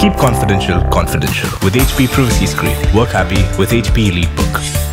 Keep confidential confidential. With HP, privacy is great. Work happy with HP Elitebook.